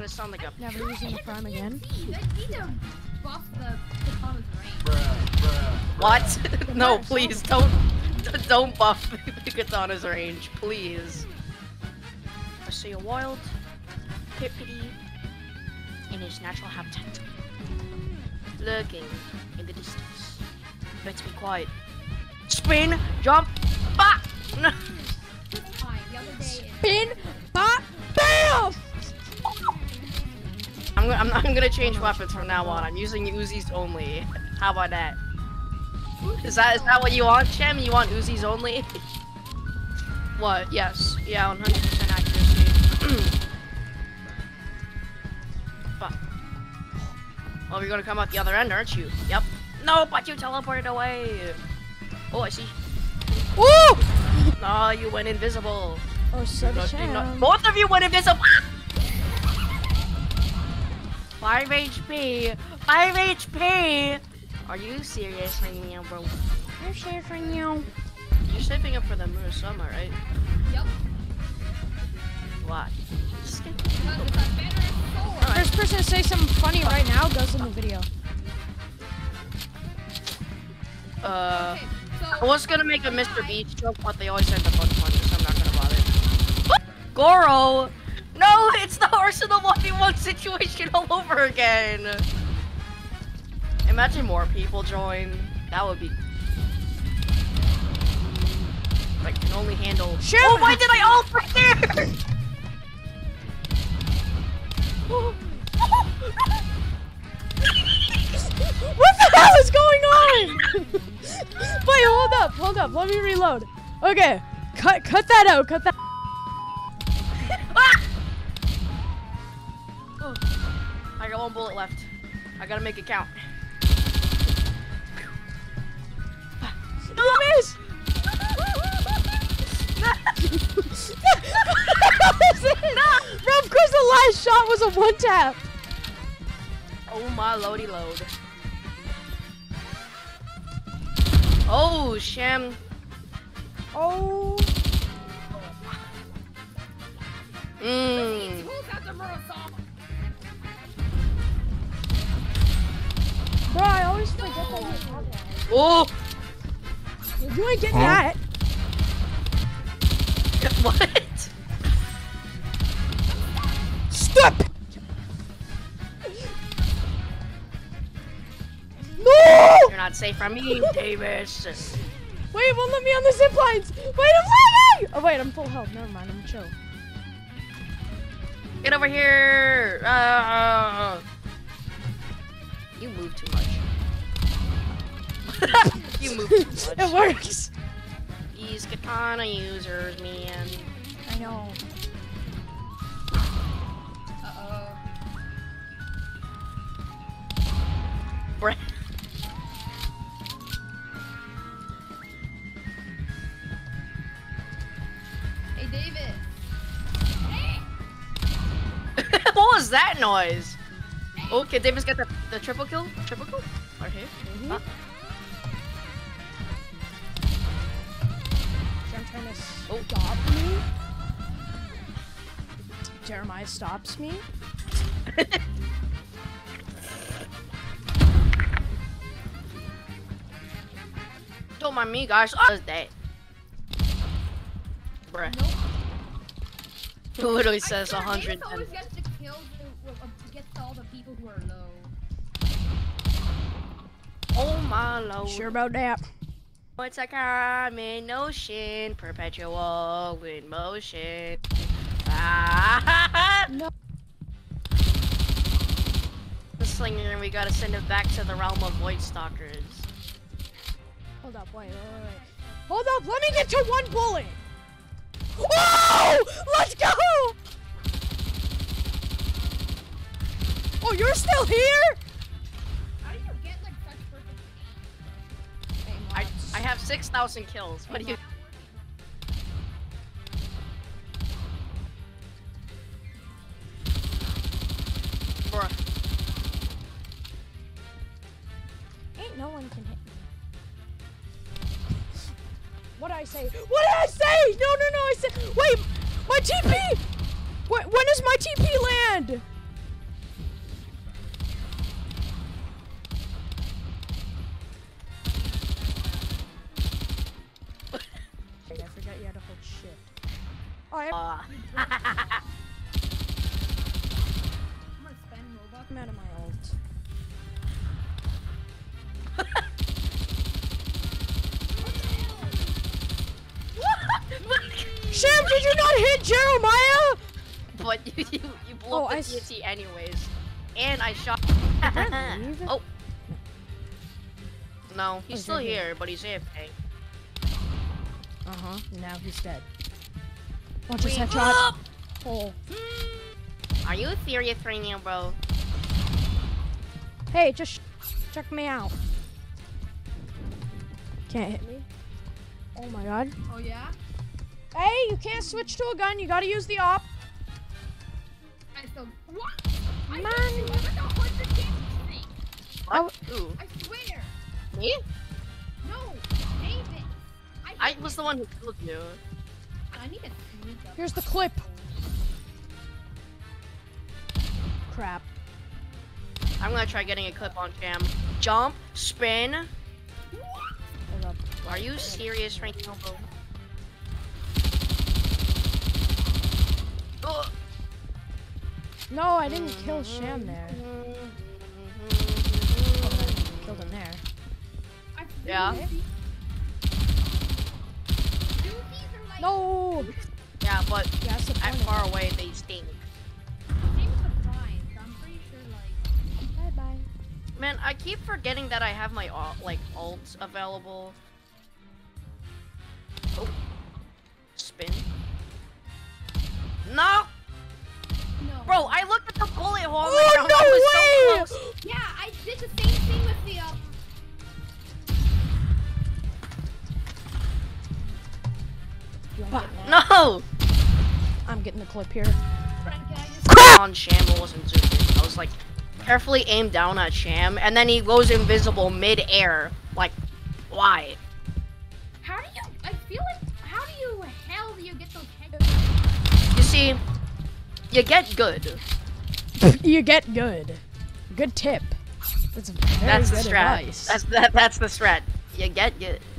gonna sound like a. Never using the prime again. They need to buff the Katana's range. What? No, please don't buff the Katana's range, please. I see a wild Pipity in its natural habitat, lurking in the distance. Let's be quiet. Spin, jump, bah! No. Fine, the other day Spin, bop, bam! I'm gonna change weapons from now on. I'm using Uzis only. How about that? Is that what you want, Shem? You want Uzis only? What? Yes. Yeah, 100% accuracy. But, well, you're gonna come out the other end, aren't you? Yep. No, but you teleported away. Oh, I see. Woo! No, you went invisible. Oh, so did Shem. Both of you went invisible. 5 HP. 5 HP. Are you serious right now, bro? You're safe right now. You're saving up for the Murasama, right? Yep. What? Just get Because it's a better sword. First person to say something funny right now goes in the video. Okay, so I was gonna make a Mr. Beast joke, but they always end up unfunny, so I'm not gonna bother. Goro! No, it's the Arsenal 1v1 situation all over again! Imagine more people join. That would be... Like, can only handle... Shoot! Oh, why did I ult right there? What the hell is going on? Wait, hold up, let me reload. Okay, cut that out, cut that. Ah! Oh, I got 1 bullet left. I gotta make it count. You miss! Bro, of course the last shot was a 1-tap. Oh my loady load. Oh, Shem. Oh. Mmm. who's got the Murasama? Bro, I always forget that you have that. Oh! You ain't getting that. What? Stop! No! You're not safe from me, Davis. Wait, it won't let me on the zip lines. Wait, I'm lagging! Oh wait, I'm full health. Never mind, I'm chill. Get over here! You move too much. You move too much. It works. These katana users, man. I know. Uh-oh. Brett. Hey, David. What was that noise? Okay, David's got the triple kill? Triple kill? Okay. Huh? I'm trying to stop me. Jeremiah stops me. Don't mind me, guys. What is that? Bruh. Nope. It literally says 100. David always gets the kills to get to all the people who are low. Oh my lord. Sure about that. It's a common notion, perpetual in motion. Ah, No. the slinger, we gotta send it back to the realm of Void Stalkers. Hold up, wait. Hold up, let me get to 1 bullet. Whoa! Let's go! Oh, you're still here? How do you get like such perfect aim? I have 6,000 kills. What do you? Bruh. Ain't no one can hit me. What did I say? What did I say? No, I said. Wait, my TP. When does my TP land? I I'm gonna spend Robux. I'm out of my ult. Sham, did you not hit Jeremiah? But you blew Oh, up the I TNT anyways. And I shot. I leave? Oh. No, he's Oh, still he's right here, but he's AFK. Uh-huh. Now he's dead. Watch his Wait, headshot. Oh. Are you serious right now, bro? Hey, just check me out. Can't hit me. Oh my god. Oh yeah? Hey, you can't switch to a gun. You gotta use the op. I still what? I Man. just went with 100 games. What? Ooh. I swear. Me? No, David. I was the one who killed you. I need to sneak up. Here's the clip. Crap. I'm gonna try getting a clip on Cam. Jump, spin. Hold up. Are you serious right now, bro? Ugh. No, I didn't kill Sham there. Killed him there. Yeah. No. Yeah, but Yeah, that's the at point of far it. away they stink. Bye bye. Man, I keep forgetting that I have my ults available. Oh. Spin. No! No. Bro, I looked at the bullet hole on Oh, the ground. no I was way! so close. Yeah, I did the same thing with the You wanna get mad? No! I'm getting the clip here. Friend, can I just On Sham, it wasn't zoomed in. I was like, carefully aimed down at Sham, and then he goes invisible mid-air. Like, why? how do you I feel like how do you hell do you get those headshots? You see, you get good. You get good. Good tip. That's very That's the good strat. advice. That's the strat. You get good.